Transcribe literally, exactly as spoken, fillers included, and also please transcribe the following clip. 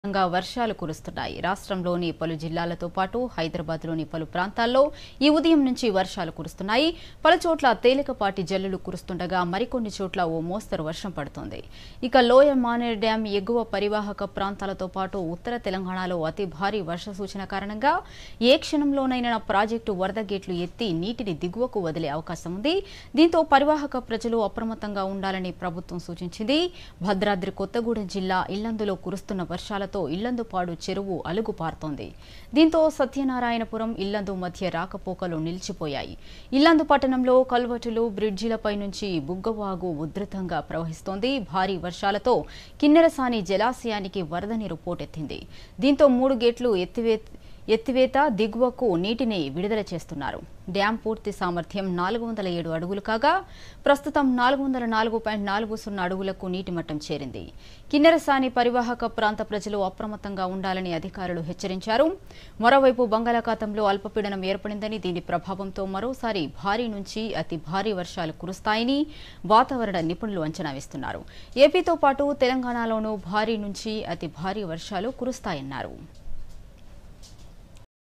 వర్షాలు కురుస్తున్నాయి. రాష్ట్రంలోని పలు జిల్లాలతో పాటు హైదరాబాద్లోని పలు ప్రాంతాల్లో ఈ ఉదయం నుంచి వర్షాలు కురుస్తున్నాయి. పలు చోట్ల తేలికపాటి జల్లులు కురుస్తుండగా మరికొన్ని చోట్ల ఓ మోస్తరు వర్షం పడుతోంది. ఇక లోయర్ మానేర్ డ్యాం ఎగువ పరివాహక ప్రాంతాలతో పాటు ఉత్తర తెలంగాణలో అతి భారీ వర్ష సూచన కారణంగా ఏ క్షణంలోనైనా ప్రాజెక్టు వరద గేట్లు ఎత్తి నీటిని దిగువకు వదిలే అవకాశం ఉంది. దీంతో పరివాహక ప్రజలు అప్రమత్తంగా ఉండాలని ప్రభుత్వం సూచించింది. భద్రాద్రి కొత్తగూడెం జిల్లా ఇల్లందులో కురుస్తున్న వర్షాలతో ఇల్లందుపాడు చెరువు అలుగు పారుతోంది. దీంతో సత్యనారాయణపురం ఇల్లందు మధ్య రాకపోకలు నిలిచిపోయాయి. ఇల్లందు పట్టణంలో కల్వటులు బ్రిడ్జిలపై నుంచి బుగ్గవాగు ఉధృతంగా ప్రవహిస్తోంది. భారీ వర్షాలతో కిన్నెరసాని జలాశయానికి వరద నీరు పోటెత్తింది. దీంతో మూడు గేట్లు ఎత్తివే ఎత్తివేత దిగువకు నీటిని విడుదల చేస్తున్నారు. డ్యాం పూర్తి సామర్థ్యం నాలుగు వందల ఏడు అడుగులు కాగా ప్రస్తుతం నాలుగు వందల నాలుగు పాయింట్ నాలుగు సున్నా అడుగులకు నీటి మట్టం చేరింది. కిన్నెరసాని పరివాహక ప్రాంత ప్రజలు అప్రమత్తంగా ఉండాలని అధికారులు హెచ్చరించారు. మరోవైపు బంగాళాఖాతంలో అల్పపీడనం ఏర్పడిందని, దీని ప్రభావంతో మరోసారి భారీ నుంచి అతి భారీ వర్షాలు కురుస్తాయని వాతావరణ నిపుణులు అంచనా వేస్తున్నారు. ఏపీతో పాటు తెలంగాణలోనూ భారీ నుంచి అతి భారీ వర్షాలు కురుస్తాయన్నారు.